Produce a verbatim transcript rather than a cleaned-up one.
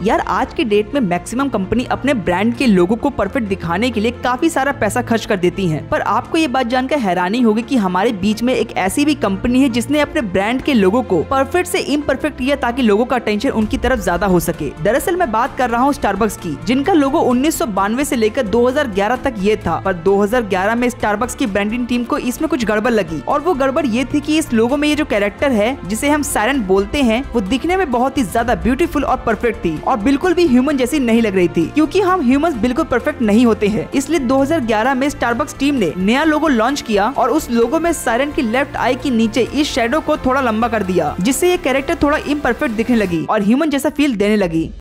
यार आज की डेट में मैक्सिमम कंपनी अपने ब्रांड के लोगो को परफेक्ट दिखाने के लिए काफी सारा पैसा खर्च कर देती हैं। पर आपको ये बात जानकर हैरानी होगी कि हमारे बीच में एक ऐसी भी कंपनी है जिसने अपने ब्रांड के लोगो को परफेक्ट से इम्परफेक्ट किया ताकि लोगों का अटेंशन उनकी तरफ ज्यादा हो सके। दरअसल मैं बात कर रहा हूँ स्टारबक्स की, जिनका लोगो उन्नीस सौ बानवे से लेकर दो हज़ार ग्यारह तक ये था। पर दो हज़ार ग्यारह में स्टारबक्स की ब्रांडिंग टीम को इसमें कुछ गड़बड़ लगी, और वो गड़बड़ ये थी कि इस लोगो में ये जो कैरेक्टर है जिसे हम सायरन बोलते हैं वो दिखने में बहुत ही ज्यादा ब्यूटीफुल और परफेक्ट थी और बिल्कुल भी ह्यूमन जैसी नहीं लग रही थी, क्योंकि हम ह्यूमंस बिल्कुल परफेक्ट नहीं होते हैं। इसलिए दो हज़ार ग्यारह में स्टारबक्स टीम ने नया लोगो लॉन्च किया और उस लोगो में सायरन की लेफ्ट आई के नीचे इस शेडो को थोड़ा लंबा कर दिया, जिससे ये कैरेक्टर थोड़ा इम्परफेक्ट दिखने लगी और ह्यूमन जैसा फील देने लगी।